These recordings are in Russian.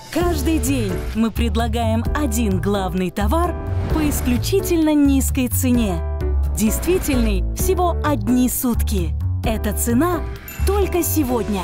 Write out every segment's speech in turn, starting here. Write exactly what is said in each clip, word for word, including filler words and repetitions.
Каждый день мы предлагаем один главный товар по исключительно низкой цене. Действительный всего одни сутки. Эта цена только сегодня.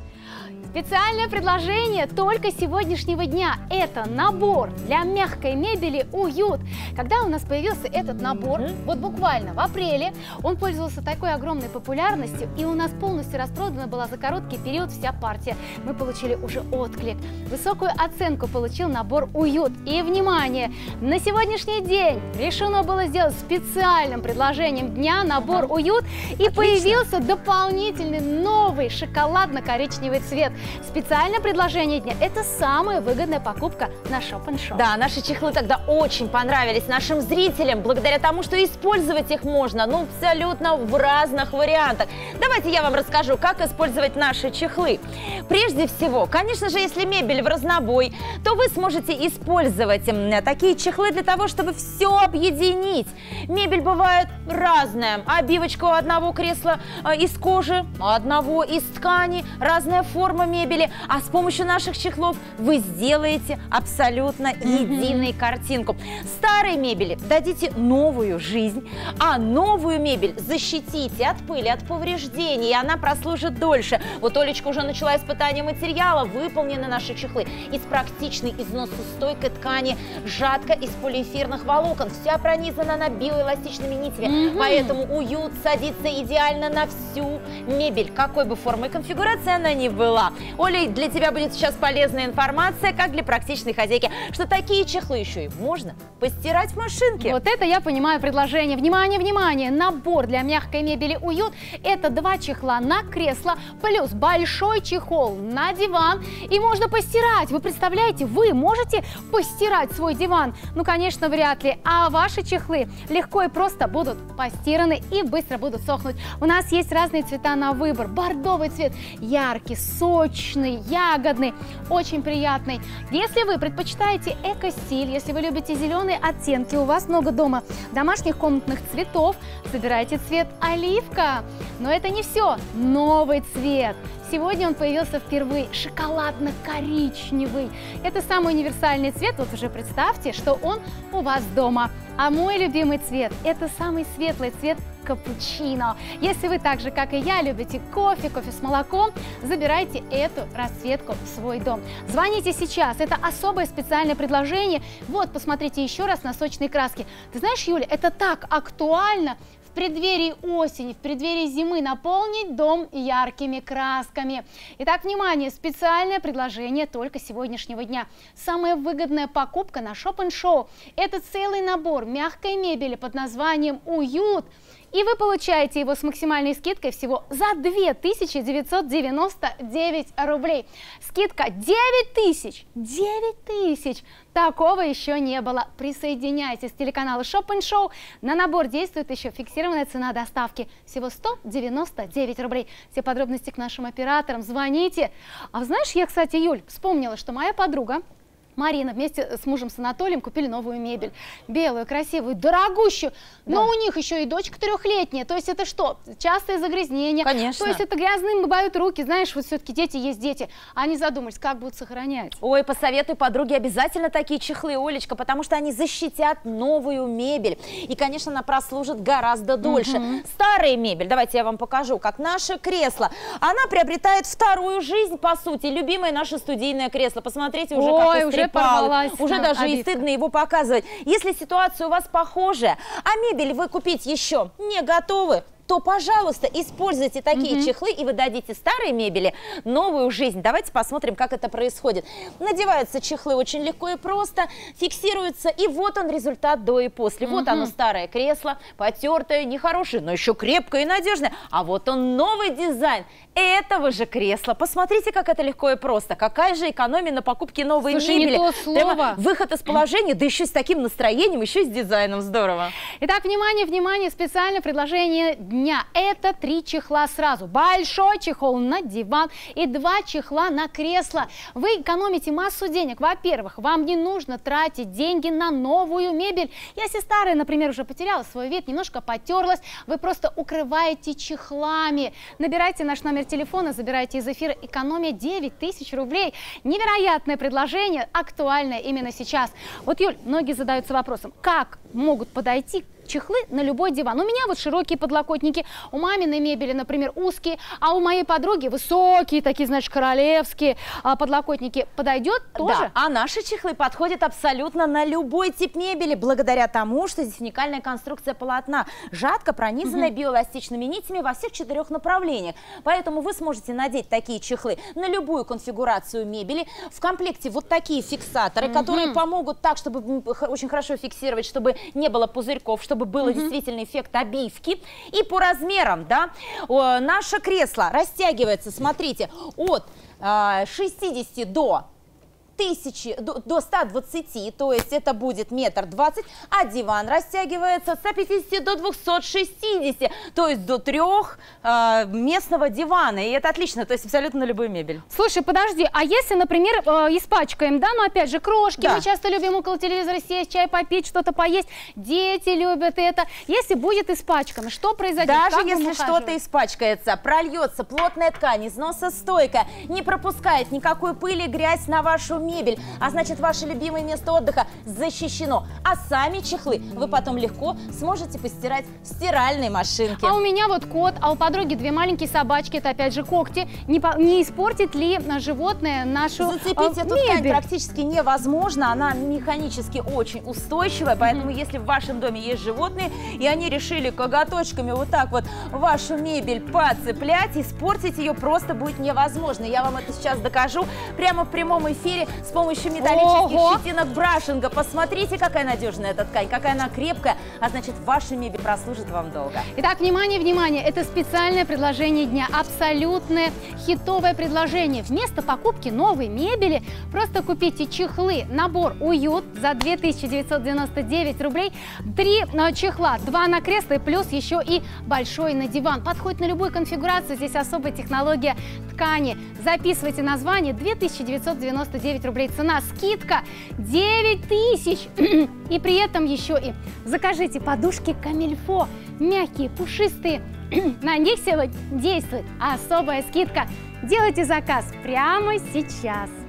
Специальное предложение только сегодняшнего дня. Это набор для мягкой мебели «Уют». Когда у нас появился этот набор, mm-hmm. вот буквально в апреле, он пользовался такой огромной популярностью, и у нас полностью распродана была за короткий период вся партия. Мы получили уже отклик. Высокую оценку получил набор «Уют». И, внимание, на сегодняшний день решено было сделать специальным предложением дня набор uh-huh. «Уют», и Отлично. Появился дополнительный новый шоколадно-коричневый цвет. Специальное предложение дня – это самая выгодная покупка на Shop and Show. Да, наши чехлы тогда очень понравились нашим зрителям, благодаря тому, что использовать их можно, ну, абсолютно в разных вариантах. Давайте я вам расскажу, как использовать наши чехлы. Прежде всего, конечно же, если мебель в разнобой, то вы сможете использовать такие чехлы для того, чтобы все объединить. Мебель бывает разная. Обивочка у одного кресла из кожи, у одного из ткани, разная форма мебели, а с помощью наших чехлов вы сделаете абсолютно единую картинку. Старой мебели дадите новую жизнь, а новую мебель защитите от пыли, от повреждений, и она прослужит дольше. Вот Олечка уже начала испытание материала, выполнены наши чехлы из практичной износостойкой ткани, жатка из полиэфирных волокон, вся пронизана на биоэластичными нитями, mm-hmm. поэтому «Уют» садится идеально на всю мебель, какой бы формы и конфигурации она ни была. Оля, для тебя будет сейчас полезная информация, как для практичной хозяйки, что такие чехлы еще и можно постирать в машинке. Вот это я понимаю предложение. Внимание, внимание! Набор для мягкой мебели «Уют» – это два чехла на кресло, плюс большой чехол на диван, и можно постирать. Вы представляете, вы можете постирать свой диван? Ну, конечно, вряд ли. А ваши чехлы легко и просто будут постираны и быстро будут сохнуть. У нас есть разные цвета на выбор. Бордовый цвет, яркий, сочный, ягодный, очень приятный. Если вы предпочитаете эко-стиль, если вы любите зеленые оттенки, у вас много дома домашних комнатных цветов, собирайте цвет оливка. Но это не все. Новый цвет. Сегодня он появился впервые, шоколадно-коричневый. Это самый универсальный цвет, вот уже представьте, что он у вас дома. А мой любимый цвет – это самый светлый цвет капучино. Если вы так же, как и я, любите кофе, кофе с молоком, забирайте эту расцветку в свой дом. Звоните сейчас, это особое специальное предложение. Вот, посмотрите еще раз на сочные краски. Ты знаешь, Юля, это так актуально в преддверии осени, в преддверии зимы наполнить дом яркими красками. Итак, внимание, специальное предложение только сегодняшнего дня. Самая выгодная покупка на Shop and Show – это целый набор мягкой мебели под названием «Уют». И вы получаете его с максимальной скидкой всего за две тысячи девятьсот девяносто девять рублей. Скидка девять тысяч! девять тысяч! Такого еще не было. Присоединяйтесь к телеканалу Shop and Show. На набор действует еще фиксированная цена доставки. Всего сто девяносто девять рублей. Все подробности к нашим операторам. Звоните. А знаешь, я, кстати, Юль, вспомнила, что моя подруга Марина вместе с мужем с Анатолием купили новую мебель. Белую, красивую, дорогущую. Да. Но у них еще и дочка трехлетняя. То есть это что? Частые загрязнения. Конечно. То есть это грязные бывают руки. Знаешь, вот все-таки дети есть дети. Они задумались, как будут сохранять. Ой, посоветуй подруге обязательно такие чехлы, Олечка, потому что они защитят новую мебель. И, конечно, она прослужит гораздо дольше. Угу. Старая мебель, давайте я вам покажу, как наше кресло. Она приобретает вторую жизнь, по сути. Любимое наше студийное кресло. Посмотрите уже, Ой, как уже порвалась, уже даже обивка. И стыдно его показывать. Если ситуация у вас похожая, а мебель вы купить еще не готовы, то, пожалуйста, используйте такие mm-hmm. чехлы, и вы дадите старой мебели новую жизнь. Давайте посмотрим, как это происходит. Надеваются чехлы очень легко и просто, фиксируются, и вот он результат до и после. Mm-hmm. Вот оно, старое кресло, потертое, нехорошее, но еще крепкое и надежное. А вот он, новый дизайн этого же кресла. Посмотрите, как это легко и просто. Какая же экономия на покупке новой Слушай, мебели. Не то слово. Выход из положения, да еще с таким настроением, еще и с дизайном. Здорово. Итак, внимание, внимание, специальное предложение дня. Это три чехла сразу. Большой чехол на диван и два чехла на кресло. Вы экономите массу денег. Во-первых, вам не нужно тратить деньги на новую мебель. Если старая, например, уже потеряла свой вид, немножко потерлась, вы просто укрываете чехлами. Набирайте наш номер телефона, забирайте из эфира, экономия девять тысяч рублей. Невероятное предложение, актуальное именно сейчас. Вот, Юль, многие задаются вопросом, как могут подойти чехлы на любой диван. У меня вот широкие подлокотники, у маминой мебели, например, узкие, а у моей подруги высокие, такие, значит, королевские а, подлокотники. Подойдет тоже? Да, а наши чехлы подходят абсолютно на любой тип мебели, благодаря тому, что здесь уникальная конструкция полотна, жадко пронизанная угу. биоэластичными нитями во всех четырех направлениях. Поэтому вы сможете надеть такие чехлы на любую конфигурацию мебели. В комплекте вот такие фиксаторы, угу. которые помогут так, чтобы очень хорошо фиксировать, чтобы не было пузырьков, чтобы был uh-huh. действительно эффект обивки. И по размерам, да, о, наше кресло растягивается, смотрите, от э, шестидесяти до тысячи, до, до ста двадцати, то есть это будет метр двадцать, а диван растягивается от ста пятидесяти до двухсот шестидесяти, то есть до трех э, местного дивана, и это отлично, то есть абсолютно на любую мебель. Слушай, подожди, а если, например, э, испачкаем, да, ну опять же крошки, да. мы часто любим около телевизора сесть, чай попить, что-то поесть, дети любят это, если будет испачкано, что произойдет? Даже как если что-то испачкается, прольется, плотная ткань, износостойкая, не пропускает никакой пыли, грязь на вашу мебель, а значит, ваше любимое место отдыха защищено, а сами чехлы вы потом легко сможете постирать в стиральной машинке. А у меня вот кот, а у подруги две маленькие собачки, это опять же когти, не, по, не испортит ли животное нашу Зацепить э, эту мебель? ткань практически невозможно, она механически очень устойчивая, поэтому mm-hmm. если в вашем доме есть животные, и они решили коготочками вот так вот вашу мебель подцеплять, испортить ее просто будет невозможно. Я вам это сейчас докажу прямо в прямом эфире с помощью металлических Ого! щетинок брашинга. Посмотрите, какая надежная эта ткань, какая она крепкая, а значит, ваша мебель прослужит вам долго. Итак, внимание, внимание, это специальное предложение дня, абсолютное хитовое предложение. Вместо покупки новой мебели просто купите чехлы, набор «Уют» за две тысячи девятьсот девяносто девять рублей, три чехла, два на кресло и плюс еще и большой на диван. Подходит на любую конфигурацию, здесь особая технология ткани. Записывайте название, две тысячи девятьсот девяносто девять рублей цена, скидка девять тысяч. И при этом еще и закажите подушки Камильфо, мягкие, пушистые. На них сегодня действует особая скидка. Делайте заказ прямо сейчас.